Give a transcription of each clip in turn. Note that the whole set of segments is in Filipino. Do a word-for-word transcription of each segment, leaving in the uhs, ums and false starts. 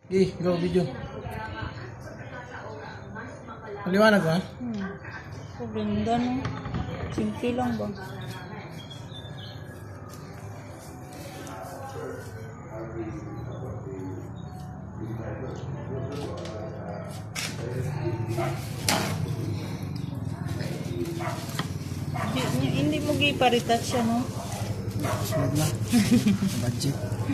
Eh, go video. Maliwanag ba? Hmm. Oh, ganda no. Simple lang ba? Hindi, hindi mo giparitat siya, no? Sunod na. Budget.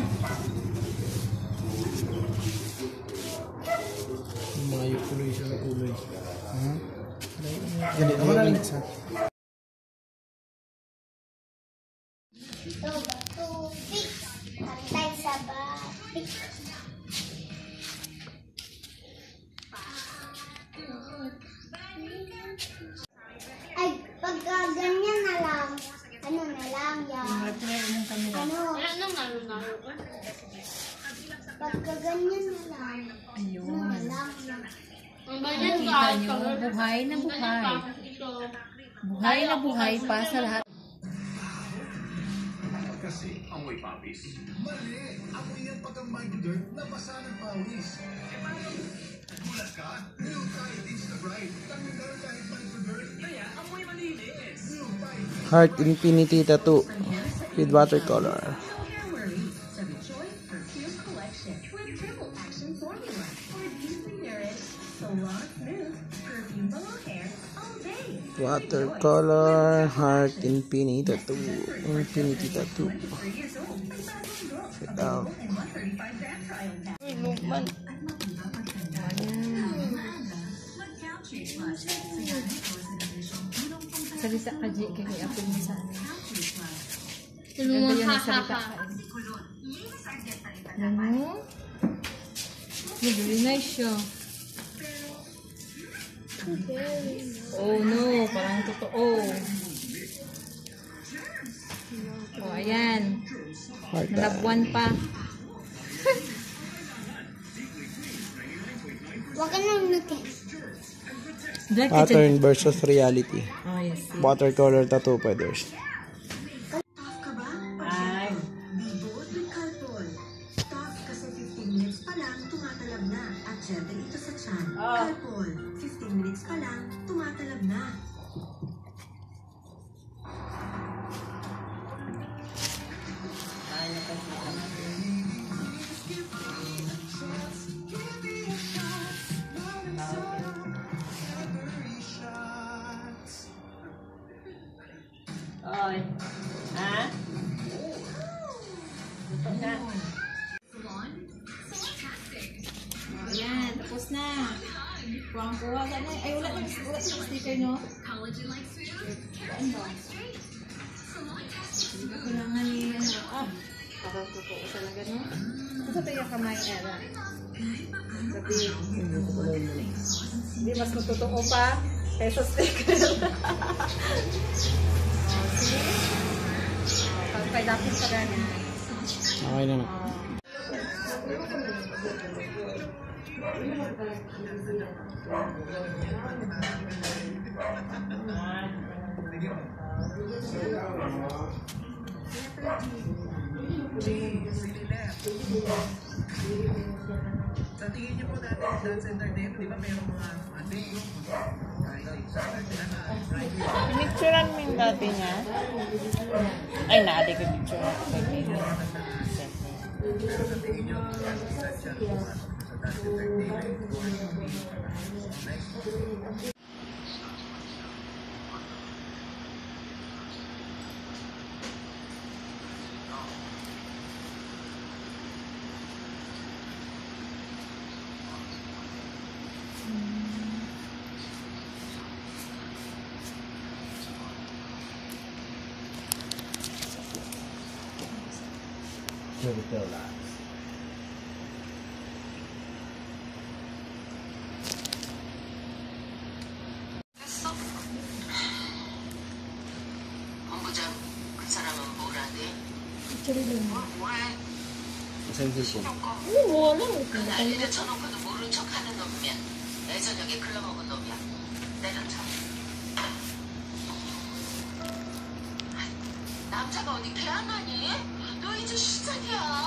Mayo tuloy siya sa uloy. Hmm? Ganito mo na links ha. Ito, bato, fix. Antay sa batik. Ay, pagka ganyan na lang, ano na lang yan. Ano? Ano nalo-nalo ka? Pagka ganyan na lang, ano na lang yan. Nakita nyo, buhay na buhay. Buhay na buhay pa sa lahat. Kasi amoy pawis. Mali! Amoy yan pag ang micro-dirt na basa ng pawis. Eh paano? Gulat ka? New Tide Insta-Bright. Tanggal kahit micro-dirt. Kaya amoy malinis. New Tide Heart Infinity Tattoo with watercolor. Watercolor Heart Infinity Tattoo. Infinity Tattoo. Check out. Uy, lukman. Salita ka, J. Kaya ako mo sa ano. Ganda yun ang salita ka. Ano? Very nice siya. Oh no, parang totoo. Oh, ayan. Nalabuan pa. Huwag ka nang nutin. Pattern versus reality. Oh, yes. Watercolor tattoo pweders. Ay. Bibuot ng Calpol. Top kasi fifteen minutes pa lang tumatalab na at gentle ito sa tiyan. Calpol, fifteen minutes pa lang tumatalab na. Oy. Ha? Ito na. Ayan, tapos na. Kuwang-kuwa ka na. Ay, wala na. Wala na sticker, no? Ayan ba? Hindi ko kailangan ni ano. Ah, parang totoo talaga, no? Ito tayo kamay, era. Sabi, hindi mas matotoo pa kaysa sticker. Pagpaidapin sa gani. Okay na na. Sa tingin niyo po natin, Dance Entertainment, di ba mayroong mga ano yung Pinicturean mo yung dati niya. Ay, naadi ko picture. sa tingin niyo, sa Dance Entertainment, 본부장, 그 사람은 뭐라대? Sensation. 그 난리를 쳐놓고도 모른 척하는 놈이면 내 저녁에 글러먹은 놈이야. 내려쳐. 남자가 어디 개안하니? 너 이제 시작이야.